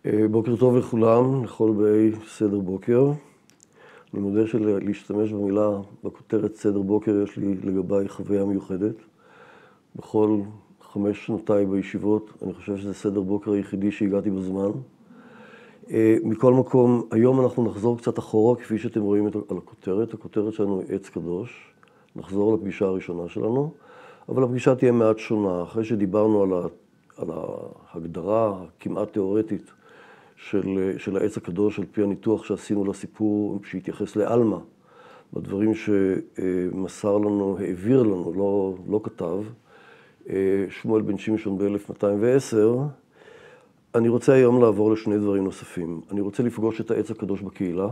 בוקר טוב לכולם, לכל באי סדר בוקר. אני מודה שלהשתמש בכותרת סדר בוקר יש לי לגביי חוויה מיוחדת. בכל 5 שנותיי בישיבות, אני חושב שזה סדר בוקר היחידי שהגעתי בזמן. מכל מקום, היום אנחנו נחזור קצת אחורה, כפי שאתם רואים על הכותרת. הכותרת שלנו היא עץ קדוש. נחזור לפגישה הראשונה שלנו, אבל הפגישה תהיה מעט שונה. אחרי שדיברנו על ההגדרה הכמעט תיאורטית של העץ הקדוש, על פי הניתוח שעשינו לסיפור שהתייחס לאלמה, בדברים שמסר לנו, העביר לנו, לא כתב, שמואל בן שמשון ב-1210, אני רוצה היום לעבור לשני דברים נוספים. אני רוצה לפגוש את העץ הקדוש בקהילה.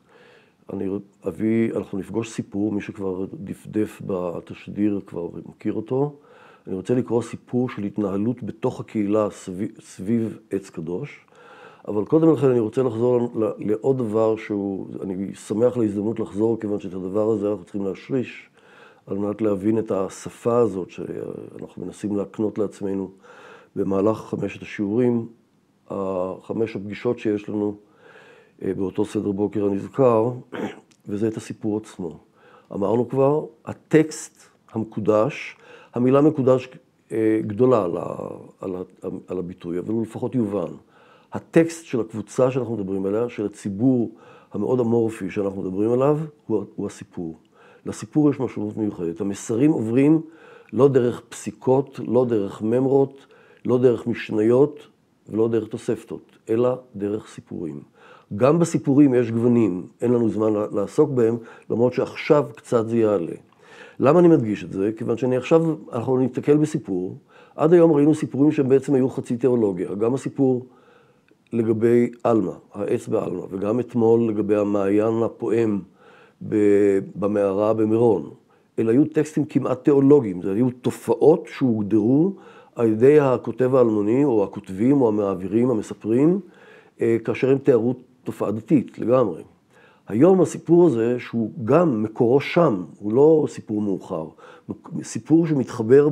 אנחנו נפגוש סיפור, מי שכבר דפדף בתשדיר כבר מכיר אותו. אני רוצה לקרוא סיפור של התנהלות בתוך הקהילה סביב עץ קדוש. אבל קודם לכן אני רוצה לחזור לעוד דבר אני שמח להזדמנות לחזור, כיוון שאת הדבר הזה אנחנו צריכים להשריש, על מנת להבין את השפה הזאת שאנחנו מנסים להקנות לעצמנו במהלך 5 השיעורים, 5 הפגישות שיש לנו באותו סדר בוקר הנזכר, וזה את הסיפור עצמו. אמרנו כבר, הטקסט המקודש, המילה מקודש גדולה על הביטוי, אבל הוא לפחות יובן. הטקסט של הקבוצה שאנחנו מדברים עליה, של הציבור המאוד אמורפי שאנחנו מדברים עליו, הוא הסיפור. לסיפור יש משמעות מיוחדת. המסרים עוברים לא דרך פסיקות, לא דרך ממרות, לא דרך משניות ולא דרך תוספתות, אלא דרך סיפורים. גם בסיפורים יש גוונים, אין לנו זמן לעסוק בהם, למרות שעכשיו קצת זה יעלה. למה אני מדגיש את זה? כיוון אנחנו נתקל בסיפור. עד היום ראינו סיפורים שהם בעצם היו חצי תיאולוגיה. גם הסיפור לגבי אלמה, העץ באלמה, וגם אתמול לגבי המעיין הפועם במערה במירון. אלה היו טקסטים כמעט תיאולוגיים, זה היו תופעות שהוגדרו על ידי הכותב האלמוני, או הכותבים, או המעבירים, המספרים, כאשר הם תיארו תופעה דתית לגמרי. היום הסיפור הזה, שהוא גם מקורו שם, הוא לא סיפור מאוחר, סיפור שמתחבר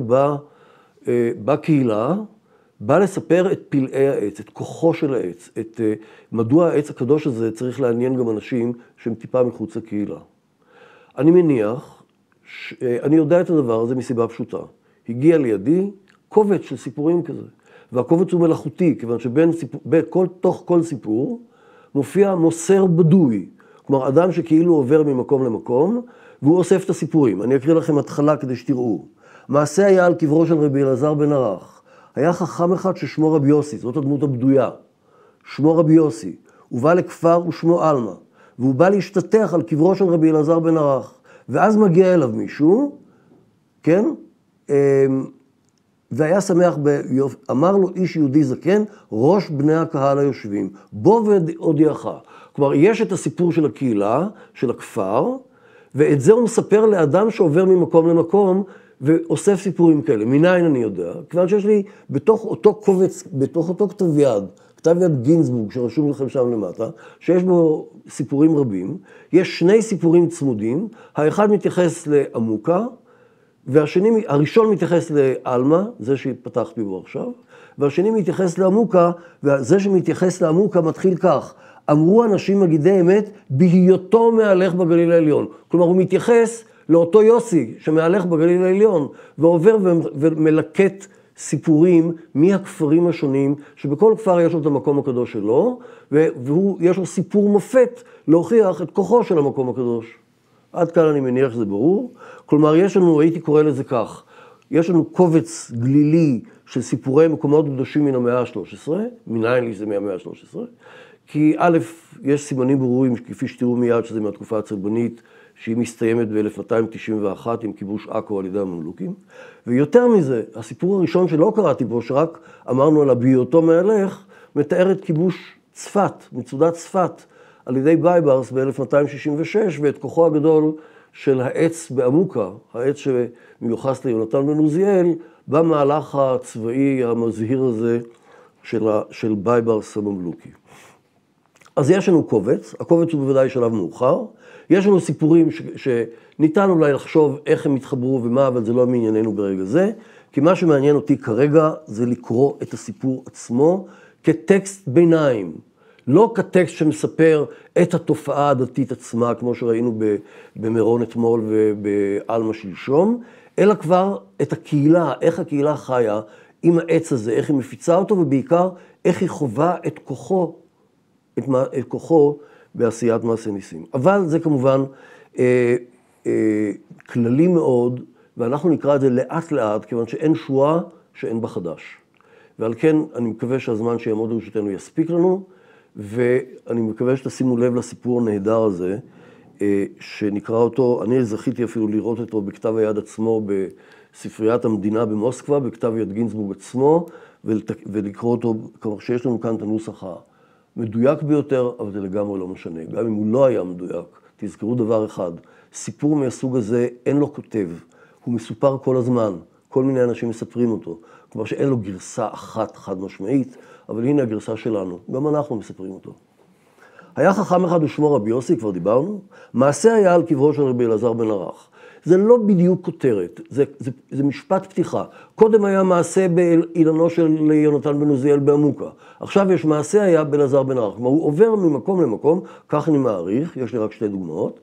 בקהילה, בא לספר את פלאי העץ, את כוחו של העץ, מדוע העץ הקדוש הזה צריך לעניין גם אנשים שהם טיפה מחוץ לקהילה. אני מניח, אני יודע את הדבר הזה מסיבה פשוטה. הגיע לידי קובץ של סיפורים כזה, והקובץ הוא מלאכותי, כיוון תוך כל סיפור מופיע מוסר בדוי, כלומר אדם שכאילו עובר ממקום למקום, והוא אוסף את הסיפורים. אני אקריא לכם התחלה כדי שתראו. מעשה היה על קברו של רבי אלעזר בן ערך. היה חכם אחד ששמו רבי יוסי, זאת הדמות הבדויה. שמו רבי יוסי. הוא בא לכפר ושמו אלמה, והוא בא להשתטח על קברו של רבי אלעזר בן ערך. ואז מגיע אליו מישהו, כן? והיה שמח אמר לו איש יהודי זקן, ראש בני הקהל היושבים, בוא והודיעך. כלומר, יש את הסיפור של הקהילה, של הכפר, ואת זה הוא מספר לאדם שעובר ממקום למקום, ואוסף סיפורים כאלה. מניין אני יודע? כיוון שיש לי בתוך אותו קובץ, בתוך אותו כתב יד גינזבורג, שרשום לכם שם למטה, שיש בו סיפורים רבים, יש 2 סיפורים צמודים, האחד מתייחס לעמוקה, הראשון מתייחס לאלמה, זה שפתחתי בו עכשיו, והשני מתייחס לעמוקה, וזה שמתייחס לעמוקה מתחיל כך, אמרו אנשים מגידי אמת, בהיותו מהלך בגליל העליון. כלומר, הוא מתייחס לאותו יוסי שמהלך בגליל העליון, ועובר ומלקט סיפורים מהכפרים השונים, שבכל כפר יש לו את המקום הקדוש שלו, ויש לו סיפור מופת להוכיח את כוחו של המקום הקדוש. עד כאן אני מניח שזה ברור. כלומר, הייתי קורא לזה כך, יש לנו קובץ גלילי של סיפורי מקומות קדושים מן המאה ה-13, מניין לי זה מהמאה ה-13, כי א', יש סימנים ברורים, כפי שתראו מיד שזה מהתקופה הצלבנית, שהיא מסתיימת ב-1291 עם כיבוש עכו על ידי הממלוכים. ויותר מזה, הסיפור הראשון שלא קראתי בו, שרק אמרנו על בהיותו מהלך, מתאר את כיבוש צפת, מצודת צפת, על ידי בייברס ב-1266, ואת כוחו הגדול של העץ בעמוקה, העץ שמיוחס ליונתן בן עוזיאל, במהלך הצבאי המזהיר הזה של בייברס הממלוכי. אז יש לנו קובץ, הקובץ הוא בוודאי שלב מאוחר, יש לנו סיפורים שניתן אולי לחשוב איך הם התחברו ומה, אבל זה לא מענייננו ברגע זה, כי מה שמעניין אותי כרגע זה לקרוא את הסיפור עצמו, כטקסט ביניים, לא כטקסט שמספר את התופעה הדתית עצמה, כמו שראינו במירון אתמול ובאלמה שלשום, אלא כבר את הקהילה, איך הקהילה חיה עם העץ הזה, איך היא מפיצה אותו, ובעיקר איך היא חובה את כוחו בעשיית מעשה ניסים. אבל זה כמובן כללי מאוד, ואנחנו נקרא את זה לאט לאט, כיוון שאין שואה שאין בה חדש. ועל כן אני מקווה שהזמן שיעמוד לרשותנו יספיק לנו, ואני מקווה שתשימו לב לסיפור הנהדר הזה, שנקרא אותו, אני זכיתי אפילו לראות אותו בכתב היד עצמו בספריית המדינה במוסקבה, בכתב יד גינזבורג עצמו, ולקרוא אותו, כלומר שיש לנו כאן את הנוסח המדויק ביותר, אבל זה לגמרי לא משנה. גם אם הוא לא היה מדויק, תזכרו דבר אחד, סיפור מהסוג הזה אין לו כותב, הוא מסופר כל הזמן, כל מיני אנשים מספרים אותו, כלומר שאין לו גרסה אחת חד משמעית, אבל הנה הגרסה שלנו, גם אנחנו מספרים אותו. היה חכם אחד ושמו רבי יוסי, כבר דיברנו, מעשה היה על קברו של רבי אלעזר בן ערך. זה לא בדיוק כותרת, זה משפט פתיחה. קודם היה מעשה באילנו של יונתן בן עוזיאל בעמוקה. עכשיו יש מעשה היה באלעזר בן ערך. כלומר, הוא עובר ממקום למקום, כך אני מעריך, יש לי רק 2 דוגמאות,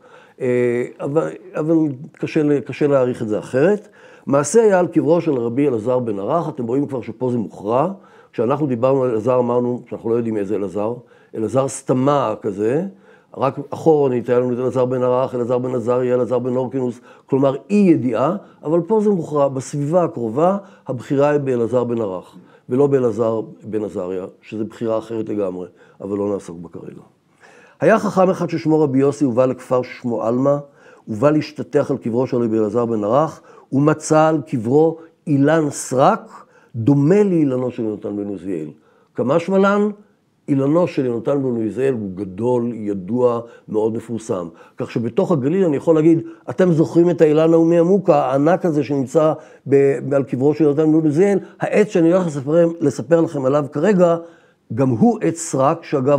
אבל קשה להעריך את זה אחרת. מעשה היה על קברו של רבי אלעזר בן ערך, אתם רואים כבר שפה זה מוכרע. כשאנחנו דיברנו על אלעזר, אמרנו שאנחנו לא יודעים איזה אלעזר, אלעזר סתמה כזה, רק אחורנית היה לנו את אלעזר בן ערך, אלעזר בן עזריה, אלעזר בן אורקינוס, כלומר אי ידיעה, אבל פה זה מוכרע, בסביבה הקרובה, הבחירה היא באלעזר בן ערך, ולא באלעזר בן עזריה, שזו בחירה אחרת לגמרי, אבל לא נעסוק בה כרגע. היה חכם אחד ששמו רבי יוסי, הוא בא לכפר ששמו אלמה, הוא בא להשתטח על קברו של רבי אלעזר בן ערך, הוא מצא על קברו אילן סרק, דומה לאילנו של יונתן בן עוזיאל. כמה שמלן? אילנו של יונתן בן עוזיאל הוא גדול, ידוע, מאוד מפורסם. כך שבתוך הגליל אני יכול להגיד, אתם זוכרים את האילן ההוא מעמוקה, הענק הזה שנמצא על קברו של יונתן בן עוזיאל, העץ שאני הולך לספר לכם עליו כרגע, גם הוא עץ סרק, שאגב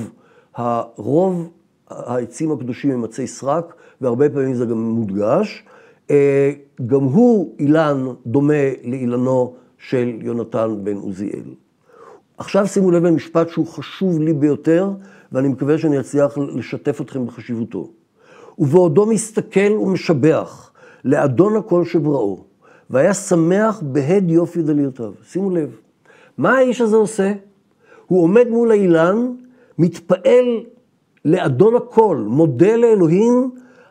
רוב העצים הקדושים הם עצי סרק, והרבה פעמים זה גם מודגש. גם הוא אילן דומה לאילנו של יונתן בן עוזיאל. עכשיו שימו לב למשפט שהוא חשוב לי ביותר, ואני מקווה שאני אצליח לשתף אתכם בחשיבותו. ובעודו מסתכל ומשבח לאדון הכל שבראו, והיה שמח בהד יופי דליותיו. שימו לב, מה האיש הזה עושה? הוא עומד מול האילן, מתפעל לאדון הכל, מודה לאלוהים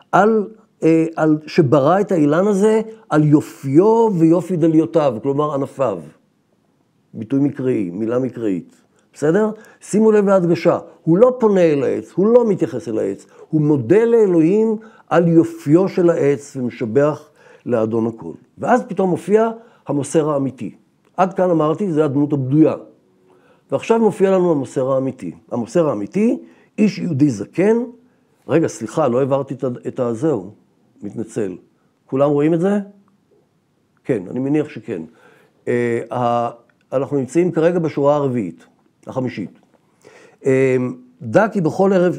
על שברא את האילן הזה, על יופיו ויופי דליותיו, כלומר ענפיו. ביטוי מקראי, מילה מקראית. בסדר? שימו לב להדגשה, הוא לא פונה אל העץ, הוא לא מתייחס אל העץ, הוא מודה לאלוהים על יופיו של העץ ומשבח לאדון הכל. ואז פתאום מופיע המוסר האמיתי. עד כאן אמרתי, זה הדמות הבדויה. ועכשיו מופיע לנו המוסר האמיתי. המוסר האמיתי, איש יהודי זקן, רגע, סליחה, לא העברתי את הזהו, מתנצל. כולם רואים את זה? כן, אני מניח שכן. אנחנו נמצאים כרגע בשורה הרביעית, החמישית. דע כי בכל ערב,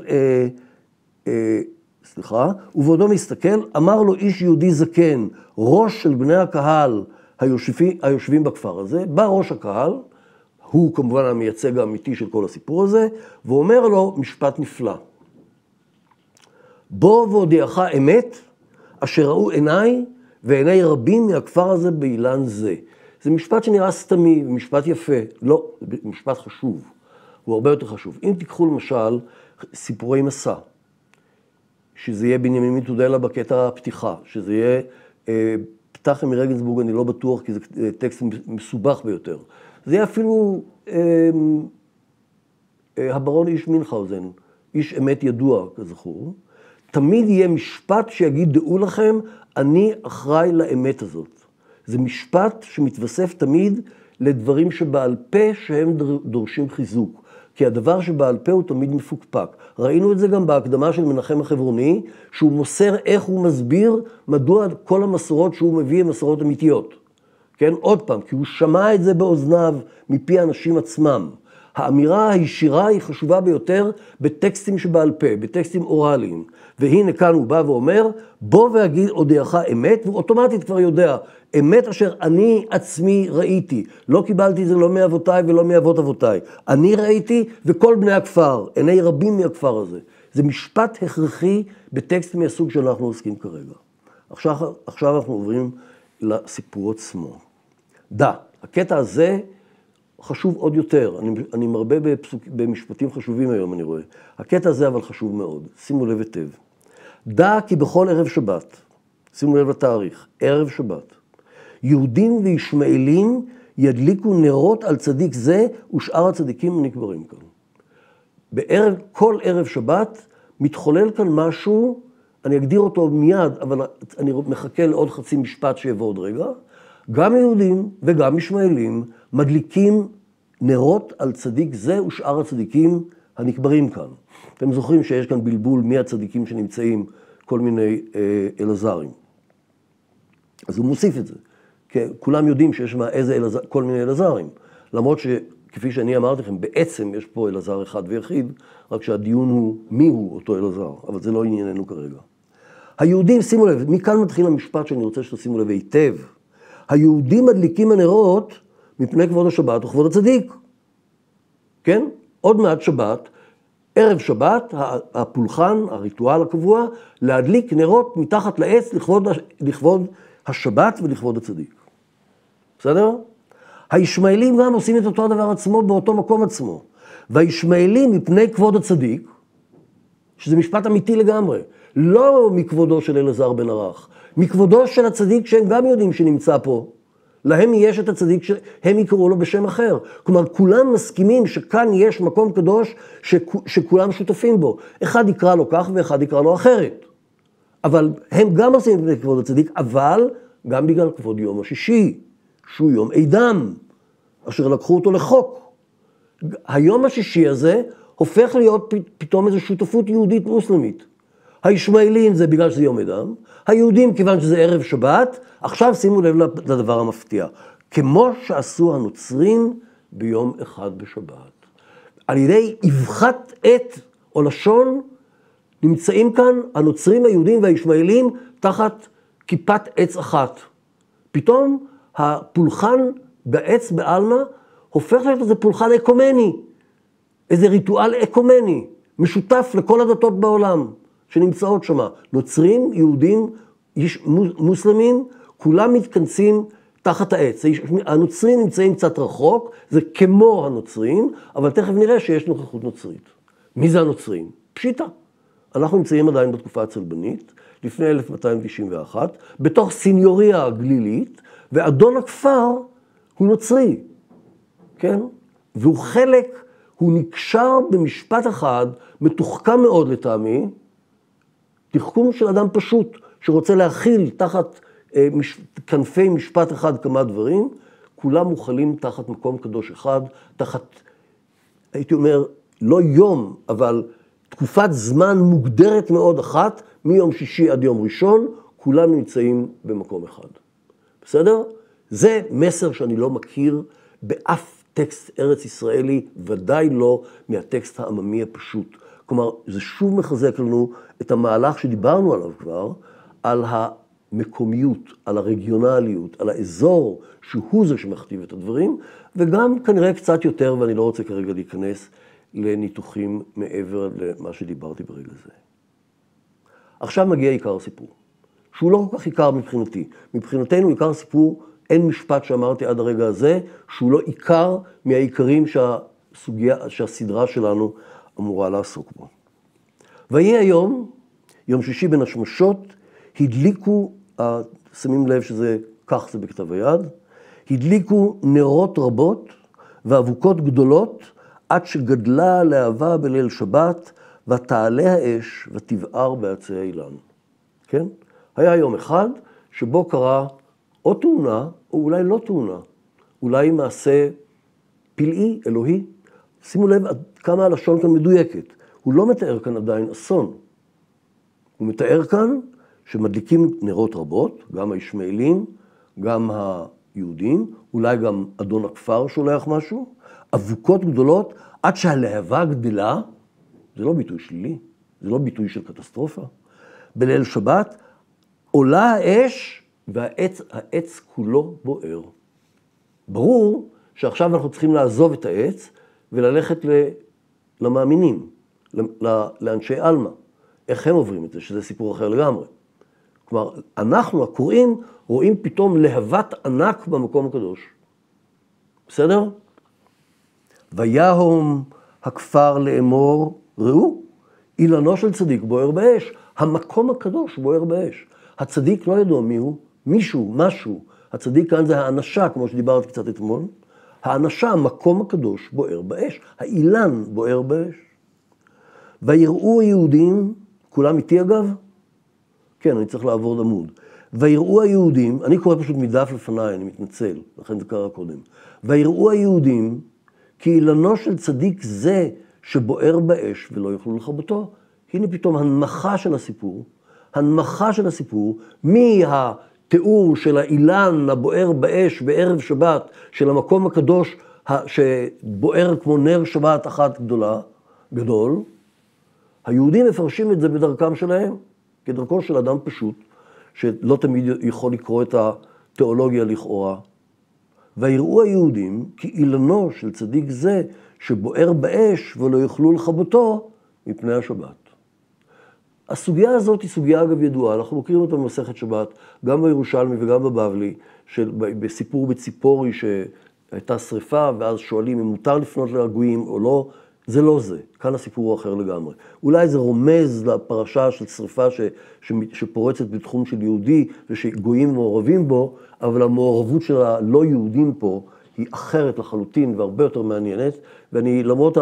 ובעודו מסתכל, אמר לו איש יהודי זקן, ראש של בני הקהל היושבים בכפר הזה, בא ראש הקהל, הוא כמובן המייצג האמיתי של כל הסיפור הזה, ואומר לו משפט נפלא. בוא והודיעך אמת, אשר ראו עיניי ועיני רבים מהכפר הזה באילן זה. זה משפט שנראה סתמי, משפט יפה. לא, זה משפט חשוב. הוא הרבה יותר חשוב. אם תיקחו למשל סיפורי מסע, שזה יהיה בנימין מתודלה בקטע הפתיחה, שזה יהיה פתחם מרגנסבורג, אני לא בטוח, כי זה טקסט מסובך ביותר. זה יהיה אפילו הברון איש מינכאוזן, איש אמת ידוע, כזכור. תמיד יהיה משפט שיגיד, דעו לכם, אני אחראי לאמת הזאת. זה משפט שמתווסף תמיד לדברים שבעל פה שהם דורשים חיזוק. כי הדבר שבעל פה הוא תמיד מפוקפק. ראינו את זה גם בהקדמה של מנחם החברוני, שהוא מוסר איך הוא מסביר מדוע כל המסורות שהוא מביא הן מסורות אמיתיות. כן? עוד פעם, כי הוא שמע את זה באוזניו מפי האנשים עצמם. האמירה הישירה היא חשובה ביותר בטקסטים שבעל פה, בטקסטים אוראליים. והנה כאן הוא בא ואומר, בוא ואגיד אודיעך אמת, והוא אוטומטית כבר יודע, אמת אשר אני עצמי ראיתי. לא קיבלתי את זה לא מאבותיי ולא מאבות אבותיי. אני ראיתי וכל בני הכפר, עיני רבים מהכפר הזה. זה משפט הכרחי בטקסט מהסוג שאנחנו עוסקים כרגע. עכשיו אנחנו עוברים לסיפור עצמו. הקטע הזה חשוב עוד יותר, אני מרבה במשפטים חשובים היום, אני רואה. הקטע הזה אבל חשוב מאוד, שימו לב היטב. כי בכל ערב שבת, שימו לב לתאריך, ערב שבת, יהודים וישמעאלים ידליקו נרות על צדיק זה ושאר הצדיקים הנקברים כאן. כל ערב שבת מתחולל כאן משהו, אני אגדיר אותו מיד, אבל אני מחכה לעוד חצי משפט שיבוא עוד רגע. גם יהודים וגם ישמעאלים מדליקים נרות על צדיק זה ושאר הצדיקים הנקברים כאן. אתם זוכרים שיש כאן בלבול מי הצדיקים שנמצאים כל מיני אלעזרים. אז הוא מוסיף את זה. כי כולם יודעים שיש כל מיני אלעזרים. למרות שכפי שאני אמרתי לכם, בעצם יש פה אלעזר אחד ויחיד, רק שהדיון הוא מי הוא אותו אלעזר, אבל זה לא ענייננו כרגע. היהודים, שימו לב, מכאן מתחיל המשפט שאני רוצה שתשימו לב היטב. היהודים מדליקים הנרות מפני כבוד השבת וכבוד הצדיק. כן? עוד מעט שבת, ערב שבת, הפולחן, הריטואל הקבוע, להדליק נרות מתחת לעץ לכבוד השבת ולכבוד הצדיק. בסדר? הישמעאלים גם עושים את אותו הדבר עצמו באותו מקום עצמו. והישמעאלים מפני כבוד הצדיק, שזה משפט אמיתי לגמרי, לא מכבודו של אלעזר בן ערך, מכבודו של הצדיק שהם גם יודעים שנמצא פה. להם יש את הצדיק שהם יקראו לו בשם אחר. כלומר, כולם מסכימים שכאן יש מקום קדוש שכולם שותפים בו. אחד יקרא לו כך ואחד יקרא לו אחרת. אבל הם גם עושים את כבוד הצדיק, אבל גם בגלל כבוד יום השישי, שהוא יום עידם, אשר לקחו אותו לחוק. היום השישי הזה הופך להיות פתאום איזו שותפות יהודית מוסלמית. הישמעאלים זה בגלל שזה יום עידם, היהודים כיוון שזה ערב שבת, עכשיו שימו לב לדבר המפתיע. כמו שעשו הנוצרים ביום אחד בשבת. על ידי אבחת עת או לשון, נמצאים כאן הנוצרים, היהודים והישמעאלים תחת כיפת עץ אחת. פתאום הפולחן בעץ בעלמא הופך להיות איזה פולחן אקומני, איזה ריטואל אקומני, משותף לכל הדתות בעולם שנמצאות שם. נוצרים, יהודים, מוסלמים, כולם מתכנסים תחת העץ. הנוצרים נמצאים קצת רחוק, זה כמו הנוצרים, אבל תכף נראה שיש נוכחות נוצרית. מי זה הנוצרים? פשיטה. אנחנו נמצאים עדיין בתקופה הצלבנית, לפני 1291, בתוך סיניוריה גלילית, ואדון הכפר הוא נוצרי, כן? והוא חלק, הוא נקשר במשפט אחד, מתוחכם מאוד לטעמי, תחכום של אדם פשוט, שרוצה להכיל תחת כנפי משפט אחד כמה דברים, כולם מוכלים תחת מקום קדוש אחד, תחת, הייתי אומר, לא יום, אבל תקופת זמן מוגדרת מאוד אחת, מיום שישי עד יום ראשון, כולם נמצאים במקום אחד. בסדר? זה מסר שאני לא מכיר באף טקסט ארץ ישראלי, ודאי לא מהטקסט העממי הפשוט. כלומר, זה שוב מחזק לנו את המהלך שדיברנו עליו כבר, על המקומיות, על הרגיונליות, על האזור שהוא זה שמכתיב את הדברים, וגם כנראה קצת יותר, ואני לא רוצה כרגע להיכנס לניתוחים מעבר למה שדיברתי ברגע זה. עכשיו מגיע עיקר הסיפור, שהוא לא כל כך עיקר מבחינתי. מבחינתנו עיקר הסיפור, אין משפט שאמרתי עד הרגע הזה, שהוא לא עיקר מהעיקרים שהסדרה שלנו אמורה לעסוק בו. ויהי היום, יום שישי בין השמשות, הדליקו, שמים לב שזה, כך זה בכתב היד, הדליקו נרות רבות ואבוקות גדולות, עד שגדלה להבה בליל שבת, ותעלה האש ותבער בעצי האילן. כן? היה יום אחד שבו קרה או תאונה, או אולי לא תאונה. אולי מעשה פלאי, אלוהי. שימו לב עד כמה הלשון כאן מדויקת. הוא לא מתאר כאן עדיין אסון. הוא מתאר כאן שמדליקים נרות רבות, גם הישמעאלים, גם היהודים, אולי גם אדון הכפר שולח משהו, אבוקות גדולות, עד שהלהבה גדלה, זה לא ביטוי שלילי, זה לא ביטוי של קטסטרופה. בליל שבת עולה האש והעץ כולו בוער. ברור שעכשיו אנחנו צריכים לעזוב את העץ וללכת למאמינים, לאנשי אלמה. איך הם עוברים את זה? שזה סיפור אחר לגמרי. כלומר, אנחנו הקוראים רואים פתאום להבת ענק במקום הקדוש. בסדר? ויהום הכפר לאמור, ראו, אילנו של צדיק בוער באש. המקום הקדוש בוער באש. הצדיק לא ידוע מי הוא, מישהו, משהו. הצדיק כאן זה האנשה, כמו שדיברתי קצת אתמול. האנשה, המקום הקדוש בוער באש. האילן בוער באש. ויראו היהודים, כולם איתי אגב? כן, אני צריך לעבור עמוד. ויראו היהודים, אני קורא פשוט מדף לפניי, אני מתנצל, לכן זה קרה קודם. ויראו היהודים, כי אילנו של צדיק זה שבוער באש ולא יוכלו לכבותו. הנה פתאום הנמכה של הסיפור, הנמכה של הסיפור, מהתיאור של האילן הבוער באש בערב שבת, של המקום הקדוש שבוער כמו נר שבת אחת גדול, היהודים מפרשים את זה בדרכם שלהם, כדרכו של אדם פשוט, שלא תמיד יכול לקרוא את התיאולוגיה לכאורה. ויראו היהודים כי אילנו של צדיק זה שבוער באש ולא יוכלו לכבותו מפני השבת. הסוגיה הזאת היא סוגיה אגב ידועה, אנחנו מכירים אותה במסכת שבת, גם בירושלמי וגם בבבלי, בסיפור בציפורי שהייתה שריפה, ואז שואלים אם מותר לפנות לגויים או לא, זה לא זה, כאן הסיפור הוא אחר לגמרי. אולי זה רומז לפרשה של שריפה שפורצת בתחום של יהודי ושגויים מעורבים בו, אבל המעורבות של הלא יהודים פה היא אחרת לחלוטין והרבה יותר מעניינת, ואני למרות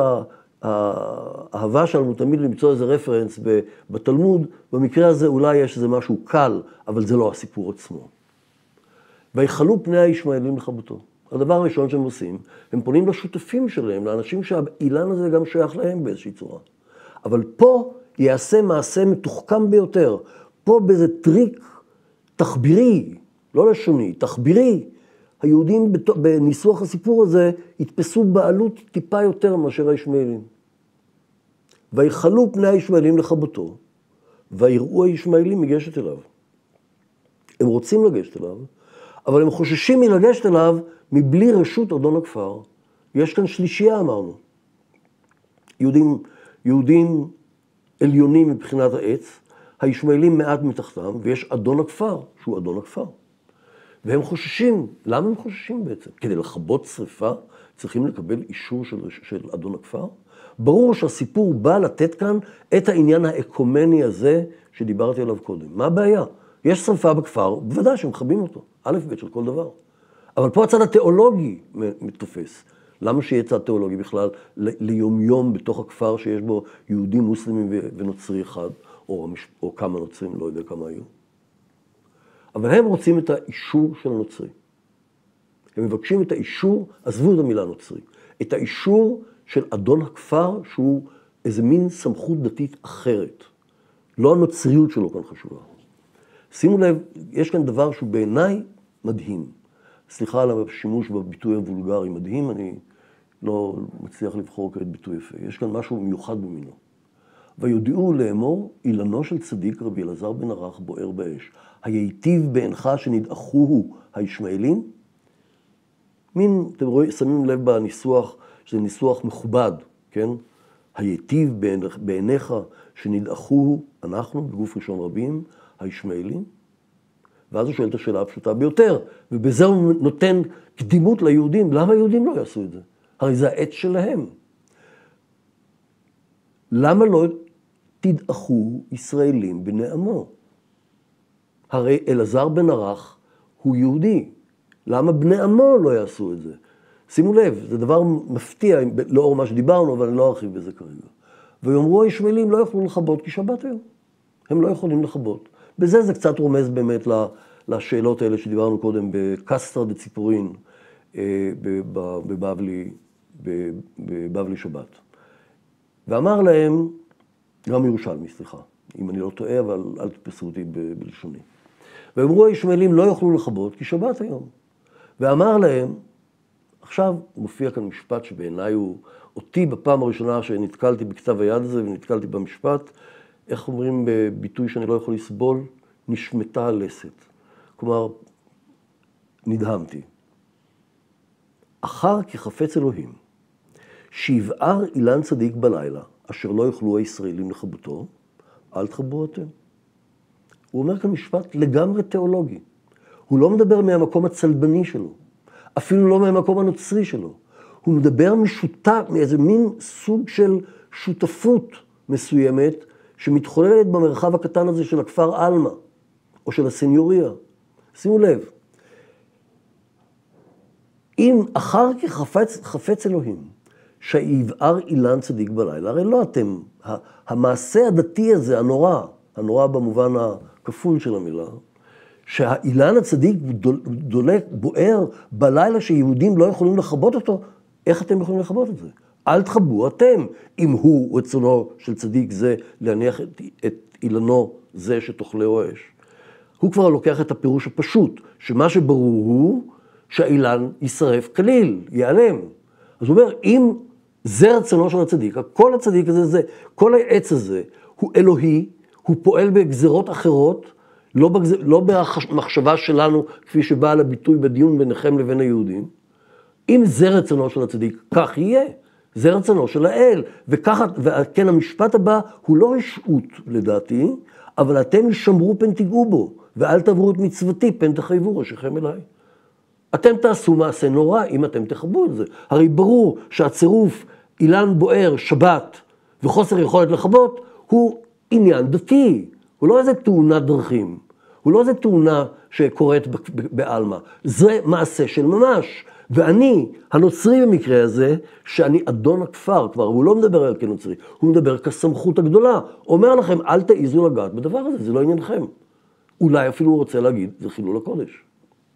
האהבה שלנו תמיד למצוא איזה רפרנס בתלמוד, במקרה הזה אולי יש איזה משהו קל, אבל זה לא הסיפור עצמו. ויחלו פני הישמעאלים לכבותו. הדבר הראשון שהם עושים, הם פונים לשותפים שלהם, לאנשים שהאילן הזה גם שייך להם באיזושהי צורה. אבל פה יעשה מעשה מתוחכם ביותר. פה באיזה טריק תחבירי, לא לשוני, תחבירי. היהודים בניסוח הסיפור הזה התפסו בעלות טיפה יותר מאשר הישמעאלים. ויחלו פני הישמעאלים לכבותו, ויראו הישמעאלים מגשת אליו. הם רוצים לגשת אליו, אבל הם חוששים מלגשת אליו מבלי רשות אדון הכפר. יש כאן שלישייה, אמרנו. יהודים עליונים מבחינת העץ, הישמעאלים מעט מתחתם, ויש אדון הכפר, שהוא אדון הכפר. והם חוששים. למה הם חוששים בעצם? כדי לכבות שריפה, צריכים לקבל אישור של אדון הכפר? ברור שהסיפור בא לתת כאן את העניין האקומני הזה שדיברתי עליו קודם. מה הבעיה? יש שריפה בכפר, בוודאי שמכבים אותו. א' ב' של כל דבר. אבל פה הצד התיאולוגי מתופס. למה שיהיה צד תיאולוגי בכלל ליום בתוך הכפר שיש בו יהודים, מוסלמים ונוצרי אחד, או כמה נוצרים, לא יודע כמה היו. אבל הם רוצים את האישור של הנוצרי. הם מבקשים את האישור, עזבו את המילה נוצרי, את האישור של אדון הכפר, שהוא איזה מין סמכות דתית אחרת. לא הנוצריות שלו כאן חשובה. שימו לב, יש כאן דבר שהוא בעיניי מדהים. סליחה על השימוש בביטוי הוולגרי מדהים, אני לא מצליח לבחור כעת ביטוי יפה. יש כאן משהו מיוחד במינו. ויודיעו לאמור, אילנו של צדיק רבי אלעזר בן ערך בוער באש. הייטיב בעינך שנדעכוהו הישמעאלים? מין, אתם רואים, שמים לב בניסוח, שזה ניסוח מכובד, כן? הייטיב בעיניך שנדעכוהו, אנחנו, בגוף ראשון רבים, הישמעאלים? ואז הוא שואל את השאלה הפשוטה ביותר, ובזה הוא נותן קדימות ליהודים. למה היהודים לא יעשו את זה? הרי זה העץ שלהם. למה לא תדעכו ישראלים בני עמו? הרי אלעזר בן ערך הוא יהודי. למה בני עמו לא יעשו את זה? שימו לב, זה דבר מפתיע, לאור מה שדיברנו, אבל אני לא ארחיב בזה כרגע. ויאמרו הישמעאלים לא יכולו לכבות כי שבת היום. הם לא יכולים לכבות. בזה זה קצת רומז באמת לשאלות האלה שדיברנו קודם בקסטרה דה ציפורין, בבבלי שבת. ואמר להם, גם ירושלמי, סליחה, אם אני לא טועה, אבל אל תתפסו אותי בלשוני. ואמרו הישמעאלים לא יוכלו לכבות כי שבת היום. ואמר להם, עכשיו מופיע כאן משפט שבעיניי הוא, אותי בפעם הראשונה שנתקלתי בכתב היד הזה ונתקלתי במשפט, איך אומרים בביטוי שאני לא יכול לסבול? נשמתה הלסת. כלומר, נדהמתי. אחר כי חפץ אלוהים, שיבער אילן צדיק בלילה, אשר לא יוכלו הישראלים לכבותו, אל תחברו אתם. הוא אומר כאן משפט לגמרי תיאולוגי. הוא לא מדבר מהמקום הצלבני שלו, אפילו לא מהמקום הנוצרי שלו. הוא מדבר משותף, מאיזה מין סוג של שותפות מסוימת, שמתחוללת במרחב הקטן הזה של הכפר אלמה, או של הסניוריה. שימו לב, אם אחר כך חפץ אלוהים, שיבער אילן צדיק בלילה, הרי לא אתם, המעשה הדתי הזה, הנורא במובן הכפול של המילה, שהאילן הצדיק דולק, בוער בלילה שיהודים לא יכולים לכבות אותו, איך אתם יכולים לכבות את זה? אל תחבו אתם, אם הוא רצונו של צדיק זה להניח את אילנו זה שתאכלהו אש. הוא כבר לוקח את הפירוש הפשוט, שמה שברור הוא שהאילן ישרף כליל, ייעלם. אז הוא אומר, אם זה רצונו של הצדיק, כל הצדיק הזה, כל העץ הזה הוא אלוהי, הוא פועל בגזרות אחרות, לא במחשבה שלנו, כפי שבאה לביטוי בדיון ביניכם לבין היהודים. אם זה רצונו של הצדיק, כך יהיה. זה רצונו של האל. וככה, וכן, המשפט הבא הוא לא רשעות לדעתי, אבל אתם ישמרו פן תיגעו בו, ואל תעברו את מצוותי, פן תחייבו ראשיכם אליי. אתם תעשו מעשה נורא אם אתם תחבו את זה. הרי ברור שהצירוף אילן בוער, שבת וחוסר יכולת לכבות, הוא עניין דתי. הוא לא איזה תאונת דרכים. הוא לא איזה תאונה שקורית באלמה. זה מעשה של ממש. ואני, הנוצרי במקרה הזה, שאני אדון הכפר כבר, הוא לא מדבר על כנוצרי, הוא מדבר כסמכות הגדולה. אומר לכם, אל תעיזו לגעת בדבר הזה, זה לא עניינכם. אולי אפילו הוא רוצה להגיד, זה חילול הקודש.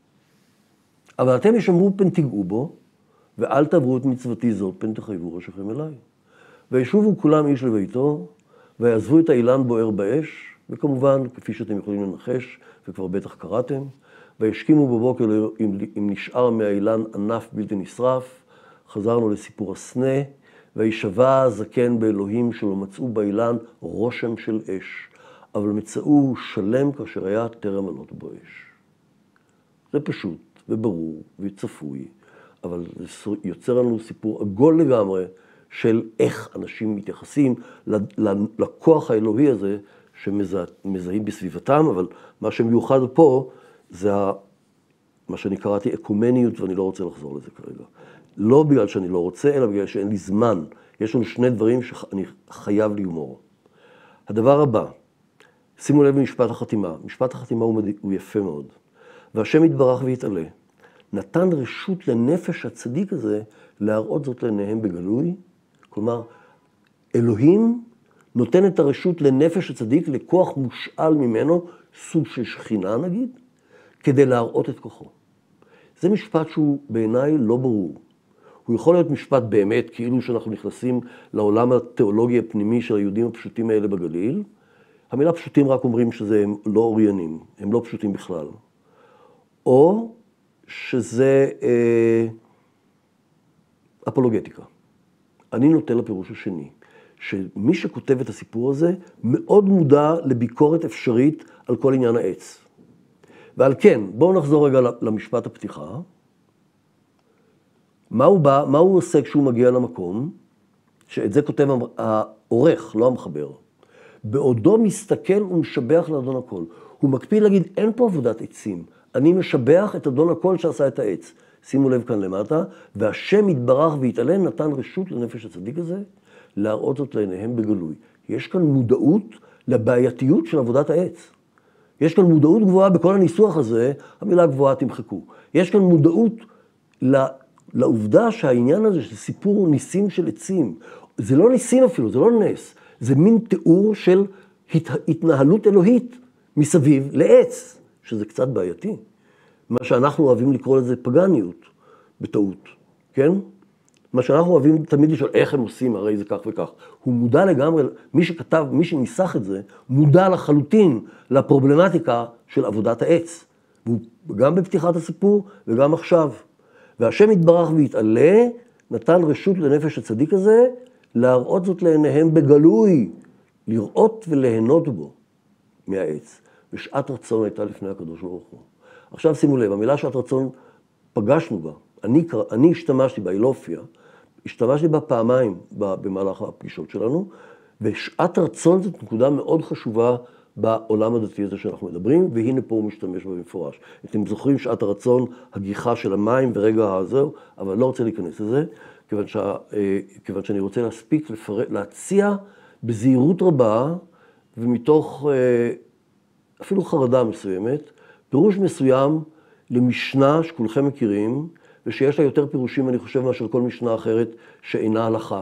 אבל אתם ישמרו פן תיגעו בו, ואל תעברו את מצוותי זאת, פן תחייבו ראשיכם אליי. וישובו כולם איש לביתו, ויעזבו את האילן בוער באש, וכמובן, כפי שאתם יכולים לנחש, וכבר בטח קראתם, וישכימו בבוקר אם נשאר מהאילן ענף בלתי נשרף, חזרנו לסיפור הסנה, וישבע הזקן באלוהים שלא מצאו באילן רושם של אש, אבל מצאו שלם כאשר היה טרם עלות בו אש. זה פשוט וברור וצפוי, אבל זה יוצר לנו סיפור עגול לגמרי של איך אנשים מתייחסים לכוח האלוהי הזה שמזהים בסביבתם, אבל מה שמיוחד פה זה מה שאני קראתי אקומניות, ואני לא רוצה לחזור לזה כרגע. לא בגלל שאני לא רוצה, אלא בגלל שאין לי זמן. יש לנו שני דברים שאני חייב ליומור. הדבר הבא, שימו לב למשפט החתימה. משפט החתימה הוא יפה מאוד. והשם יתברך ויתעלה. נתן רשות לנפש הצדיק הזה להראות זאת לעיניהם בגלוי. כלומר, אלוהים נותן את הרשות לנפש הצדיק, לכוח מושאל ממנו, סוג של שכינה נגיד, כדי להראות את כוחו. זה משפט שהוא בעיניי לא ברור. הוא יכול להיות משפט באמת, כאילו שאנחנו נכנסים לעולם התיאולוגי הפנימי של היהודים הפשוטים האלה בגליל. המילה פשוטים רק אומרים שזה הם לא אוריינים, הם לא פשוטים בכלל. או שזה אפולוגטיקה. אני נוטה לפירוש השני, שמי שכותב את הסיפור הזה מאוד מודע לביקורת אפשרית על כל עניין העץ. ועל כן, בואו נחזור רגע למשפט הפתיחה. מה הוא עושה כשהוא מגיע למקום? שאת זה כותב העורך, לא המחבר. בעודו מסתכל ומשבח לאדון הכל. הוא מקפיד להגיד, אין פה עבודת עצים. אני משבח את אדון הכל שעשה את העץ. שימו לב כאן למטה, והשם יתברך ויתעלה נתן רשות לנפש הצדיק הזה, להראות זאת לעיניהם בגלוי. יש כאן מודעות לבעייתיות של עבודת העץ. יש כאן מודעות גבוהה בכל הניסוח הזה, המילה גבוהה תמחקו. יש כאן מודעות לעובדה שהעניין הזה של סיפור ניסים של עצים, זה לא ניסים אפילו, זה לא נס, זה מין תיאור של התנהלות אלוהית מסביב לעץ, שזה קצת בעייתי. מה שאנחנו אוהבים לקרוא לזה פגניות, בטעות, כן? מה שאנחנו אוהבים תמיד לשאול איך הם עושים, הרי זה כך וכך. הוא מודע לגמרי, מי שכתב, מי שניסח את זה, מודע לחלוטין לפרובלמטיקה של עבודת העץ. והוא גם בפתיחת הסיפור וגם עכשיו. והשם יתברך והתעלה, נתן רשות לנפש הצדיק הזה, להראות זאת לעיניהם בגלוי, לראות וליהנות בו מהעץ. ושעת רצון הייתה לפני הקדוש ברוך הוא. עכשיו שימו לב, המילה שעת רצון פגשנו בה. אני השתמשתי בה, היא לא הופיעה. השתמשתי בה פעמיים במהלך הפגישות שלנו, ושעת רצון זאת נקודה מאוד חשובה בעולם הדתי הזה שאנחנו מדברים, והנה פה הוא משתמש בה במפורש. אתם זוכרים שעת הרצון, הגיחה של המים ורגע הזהו, אבל לא רוצה להיכנס לזה, כיוון שאני רוצה להספיק, להציע בזהירות רבה, ומתוך אפילו חרדה מסוימת, פירוש מסוים למשנה שכולכם מכירים, ושיש לה יותר פירושים, אני חושב, מאשר כל משנה אחרת שאינה הלכה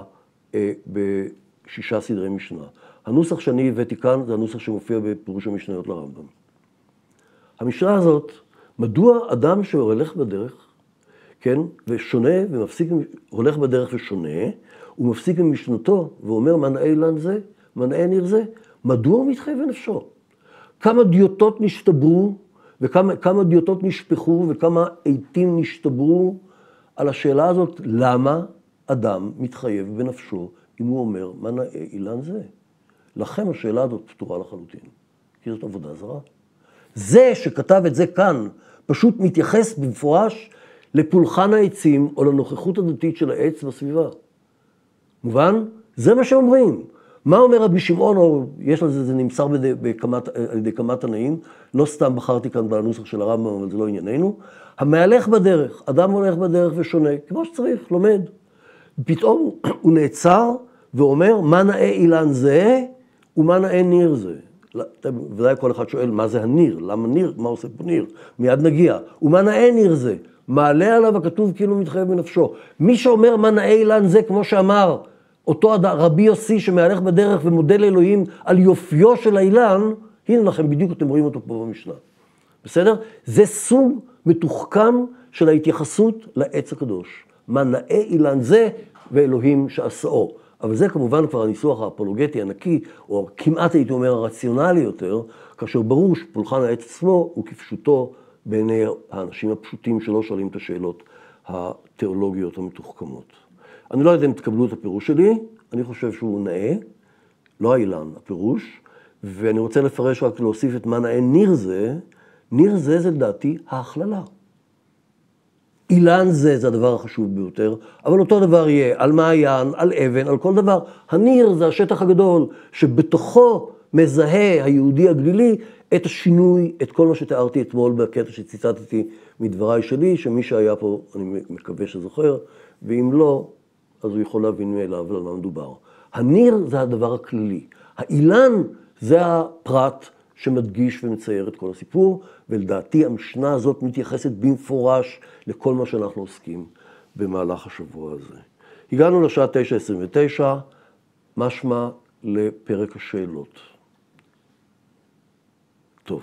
בשישה סדרי משנה. הנוסח שאני הבאתי כאן זה הנוסח שמופיע בפירוש המשניות לרמב"ם. המשנה הזאת, מדוע אדם שהולך בדרך, כן, ושונה ומפסיק, הולך בדרך ושונה, הוא מפסיק ממשנתו ואומר, מה נאה אילן זה, מה נאה ניר זה, מדוע הוא מתחייב בנפשו? כמה דיוטות נשתברו, וכמה דיוטות נשפכו, וכמה עיתים נשתברו על השאלה הזאת, למה אדם מתחייב בנפשו אם הוא אומר, מה נאה אילן זה? לכם השאלה הזאת פתורה לחלוטין, כי זאת עבודה זרה. זה שכתב את זה כאן, פשוט מתייחס במפורש לפולחן העצים, או לנוכחות הדתית של העץ בסביבה. מובן? זה מה שאומרים. מה אומר רבי שמעון, או יש לזה, זה נמסר על ידי כמה תנאים, לא סתם בחרתי כאן בנוסח של הרמב"ם, אבל זה לא ענייננו. המהלך בדרך, אדם הולך בדרך ושונה, כמו שצריך, לומד. פתאום הוא נעצר ואומר, מה נאה אילן זה, ומה נאה ניר זה. ודאי כל אחד שואל, מה זה הניר? למה ניר? מה עושה פה ניר? מיד נגיע. ומה נאה ניר זה? מעלה עליו הכתוב כאילו מתחייב בנפשו. מי שאומר מה נאה אילן זה, כמו שאמר, אותו רבי יוסי שמהלך בדרך ומודה לאלוהים על יופיו של האילן, הנה לכם, בדיוק אתם רואים אותו פה במשנה. בסדר? זה סוג מתוחכם של ההתייחסות לעץ הקדוש. מה נאה אילן זה ואלוהים שעשאו. אבל זה כמובן כבר הניסוח האפולוגטי הנקי, או כמעט הייתי אומר הרציונלי יותר, כאשר ברור שפולחן העץ עצמו הוא כפשוטו בעיני האנשים הפשוטים שלא שואלים את השאלות התיאולוגיות המתוחכמות. אני לא יודע אם תקבלו את הפירוש שלי, אני חושב שהוא נאה, לא האילן, הפירוש, ואני רוצה לפרש רק להוסיף את מה נאה ניר זה, ניר זה זה לדעתי ההכללה. אילן זה הדבר החשוב ביותר, אבל אותו דבר יהיה על מעיין, על אבן, על כל דבר. הניר זה השטח הגדול, שבתוכו מזהה היהודי הגלילי את השינוי, את כל מה שתיארתי אתמול בקטע שציטטתי מדבריי שלי, שמי שהיה פה, אני מקווה שזוכר, ואם לא, אז הוא יכול להבין מאליו על מה מדובר. הניר זה הדבר הכללי. האילן זה הפרט שמדגיש ומצייר את כל הסיפור, ולדעתי המשנה הזאת מתייחסת במפורש לכל מה שאנחנו עוסקים במהלך השבוע הזה. הגענו לשעה 9:29, משמע לפרק השאלות. טוב.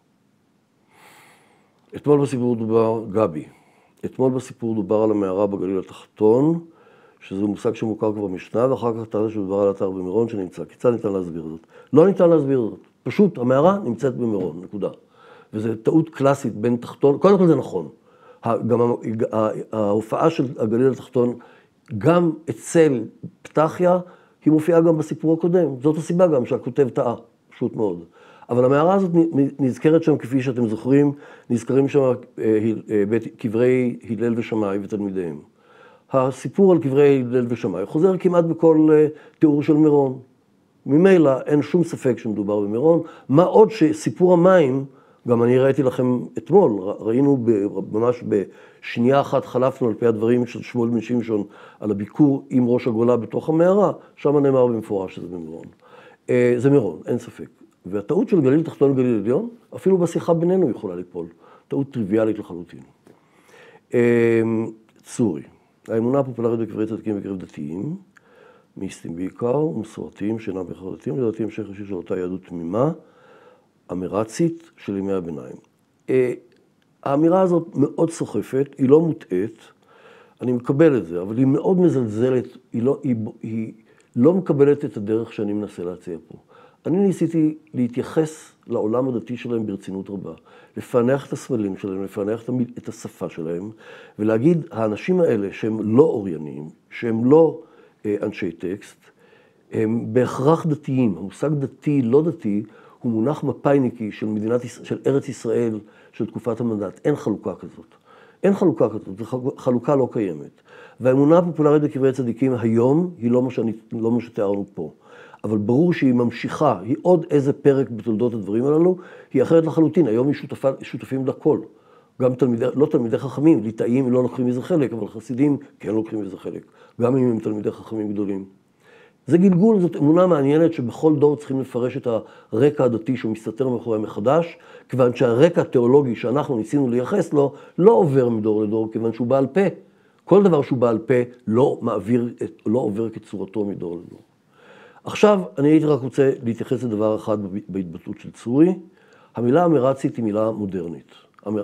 אתמול בסיפור דובר, גבי, אתמול בסיפור דובר על המערה בגליל התחתון, שזה מושג שמוכר כבר משנה, ואחר כך טענה שדובר על אתר במירון שנמצא. כיצד ניתן להסביר זאת? לא ניתן להסביר זאת. פשוט, המערה נמצאת במירון, נקודה. וזו טעות קלאסית בין תחתון, קודם כל זה נכון. גם ההופעה של הגליל התחתון, גם אצל פתחיה, היא מופיעה גם בסיפור הקודם. זאת הסיבה גם שהכותב טעה, פשוט מאוד. אבל המערה הזאת נזכרת שם, כפי שאתם זוכרים, נזכרים שם קברי הלל ושמאי ותלמידיהם. הסיפור על קברי הלל ושמאי חוזר כמעט בכל תיאור של מירון. ממילא אין שום ספק שמדובר במירון. מה עוד שסיפור המים, גם אני ראיתי לכם אתמול, ראינו ממש בשנייה אחת חלפנו על פי הדברים של שמואל בן שמשון על הביקור עם ראש הגולה בתוך המערה, שם נאמר במפורש שזה במירון. זה מירון, אין ספק. והטעות של גליל תחתון וגליל עליון, אפילו בשיחה בינינו יכולה ליפול. טעות טריוויאלית לחלוטין. צורי. האמונה הפופולרית בקברי צדקים וקרב דתיים, מיסטים בעיקר, מסורתיים שאינם בהכרח דתיים, לדעתי המשך ראשי של אותה יהדות תמימה, אמרצית של ימי הביניים. האמירה הזאת מאוד סוחפת, היא לא מוטעת, אני מקבל את זה, אבל היא מאוד מזלזלת, היא לא מקבלת את הדרך שאני מנסה להציע פה. אני ניסיתי להתייחס לעולם הדתי שלהם ברצינות רבה. לפענח את הסמלים שלהם, לפענח את השפה שלהם, ולהגיד, האנשים האלה שהם לא אוריינים, שהם לא אנשי טקסט, הם בהכרח דתיים. המושג דתי, לא דתי, הוא מונח מפאיניקי של ארץ ישראל, של תקופת המנדט. אין חלוקה כזאת. אין חלוקה כזאת, זו חלוקה לא קיימת. והאמונה הפופולרית בקברי צדיקים היום היא לא מה שתיארנו פה. אבל ברור שהיא ממשיכה, היא עוד איזה פרק בתולדות הדברים הללו, היא אחרת לחלוטין. היום היא שותפים לכל. גם לא תלמידי חכמים, ליטאים לא לוקחים מזה חלק, אבל חסידים כן לוקחים מזה חלק. גם אם הם תלמידי חכמים גדולים. זה גלגול, זאת אמונה מעניינת שבכל דור צריכים לפרש את הרקע הדתי שהוא מסתתר מאחורי מחדש, כיוון שהרקע התיאולוגי שאנחנו ניסינו לייחס לו, לא עובר מדור לדור, כיוון שהוא בעל פה. כל דבר שהוא בעל פה לא עובר כצורתו מדור לדור. עכשיו, אני הייתי רק רוצה להתייחס לדבר אחד בהתבטאות של צורי. המילה אמרצית היא מילה מודרנית.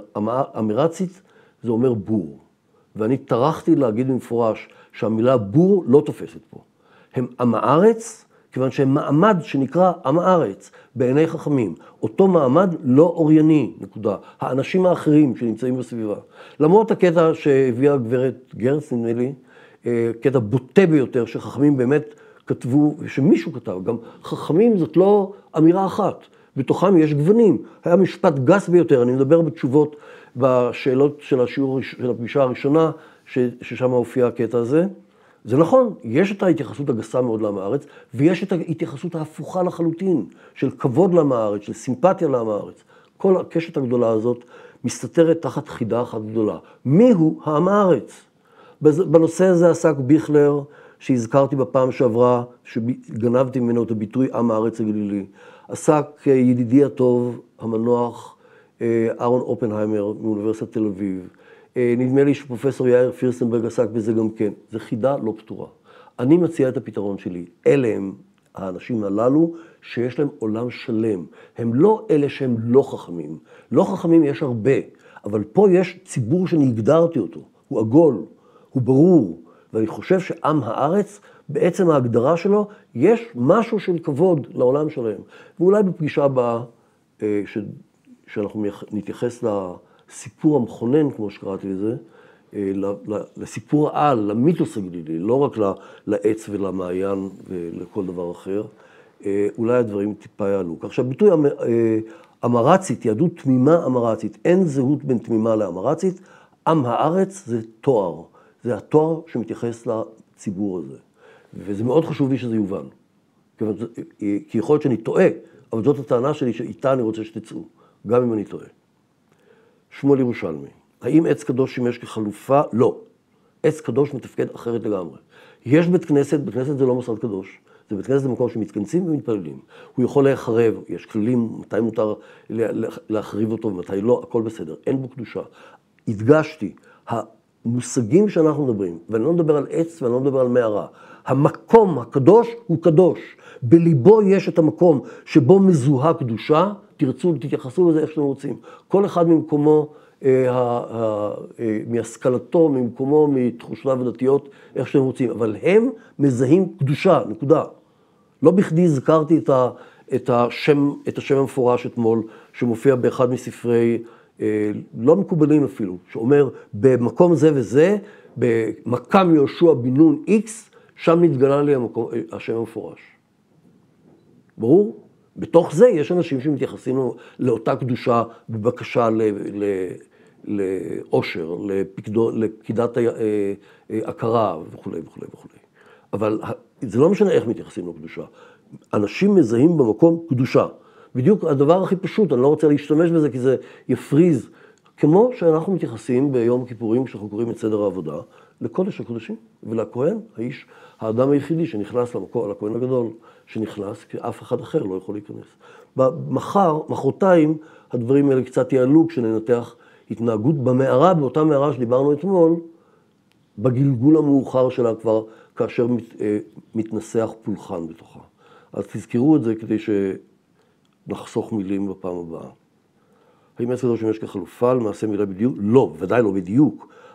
אמרצית זה אומר בור. ואני טרחתי להגיד במפורש שהמילה בור לא תופסת פה. הם עם הארץ, כיוון שהם מעמד שנקרא עם הארץ, בעיני חכמים. אותו מעמד לא אורייני, נקודה. האנשים האחרים שנמצאים בסביבה. למרות הקטע שהביאה הגברת גרץ, נדמה לי, קטע בוטה ביותר, שחכמים באמת כתבו, שמישהו כתב, גם חכמים זאת לא אמירה אחת. בתוכם יש גוונים. היה משפט גס ביותר, אני מדבר בתשובות בשאלות של השיעור של הפגישה הראשונה, ששם הופיע הקטע הזה. זה נכון, יש את ההתייחסות הגסה מאוד לעם הארץ, ויש את ההתייחסות ההפוכה לחלוטין, של כבוד לעם הארץ, של סימפתיה לעם הארץ. כל הקשת הגדולה הזאת מסתתרת תחת חידה אחת גדולה. מיהו העם הארץ? בנושא הזה עסק ביכלר, שהזכרתי בפעם שעברה, שגנבתי ממנו את הביטוי עם הארץ הגלילי. עסק ידידי הטוב, המנוח, אהרון אופנהיימר, מאוניברסיטת תל אביב. נדמה לי שפרופסור יאיר פירסטנברג עסק בזה גם כן. זו חידה לא פתורה. אני מציע את הפתרון שלי. אלה הם האנשים הללו שיש להם עולם שלם. הם לא אלה שהם לא חכמים. לא חכמים יש הרבה, אבל פה יש ציבור שאני הגדרתי אותו. הוא עגול, הוא ברור, ואני חושב שעם הארץ, בעצם ההגדרה שלו, יש משהו של כבוד לעולם שלהם. ואולי בפגישה הבאה, שאנחנו נתייחס לסיפור המכונן, כמו שקראתי לזה, לסיפור העל, למיתוס הגלילי, לא רק לעץ ולמעיין ולכל דבר אחר, אולי הדברים טיפה יעלו. כך שהביטוי אמרצית, יהדות תמימה אמרצית, אין זהות בין תמימה לאמרצית, עם הארץ זה תואר, זה התואר שמתייחס לציבור הזה. וזה מאוד חשוב לי שזה יובן, כי יכול להיות שאני טועה, אבל זאת הטענה שלי שאיתה אני רוצה שתצאו, גם אם אני טועה. שמואל ירושלמי, האם עץ קדוש שימש כחלופה? לא. עץ קדוש מתפקד אחרת לגמרי. יש בית כנסת, בית כנסת זה לא מוסד קדוש, זה בית כנסת זה מקום שמתכנסים ומתפללים. הוא יכול להחרב, יש כללים מתי מותר להחריב אותו ומתי לא, הכל בסדר, אין בו קדושה. הדגשתי, המושגים שאנחנו מדברים, ואני לא מדבר על עץ ואני לא מדבר על מערה, המקום הקדוש הוא קדוש. בליבו יש את המקום שבו מזוהה קדושה, תתייחסו לזה איך שאתם רוצים. כל אחד ממקומו, מהשכלתו, ממקומו, מתחושותיו הדתיות, איך שאתם רוצים. אבל הם מזהים קדושה, נקודה. לא בכדי הזכרתי את השם המפורש אתמול, שמופיע באחד מספרי, לא מקובלים אפילו, שאומר, במקום זה וזה, במקם יהושע בן נון X, שם נתגלה לי השם המפורש. ברור? בתוך זה יש אנשים שמתייחסים לאותה קדושה בבקשה לאושר, לפקידת הכרה וכו' וכו' וכו'. אבל זה לא משנה איך מתייחסים לקדושה. אנשים מזהים במקום קדושה. בדיוק הדבר הכי פשוט, אני לא רוצה להשתמש בזה כי זה יפריז. כמו שאנחנו מתייחסים ביום הכיפורים, כשאנחנו קוראים את סדר העבודה, לקודש הקודשים ולכהן, האדם היחידי שנכנס לכהן הגדול, שנכנס, כי אף אחד אחר לא יכול להיכנס. מחרתיים, הדברים האלה קצת יעלו כשננתח התנהגות במערה, באותה מערה שדיברנו אתמול, בגלגול המאוחר שלה כבר, כאשר מתנסח פולחן בתוכה. אז תזכרו את זה כדי שנחסוך מילים בפעם הבאה. האם עץ קדוש שימש כחלופה למעשה מילה בדיוק? לא, ודאי לא בדיוק.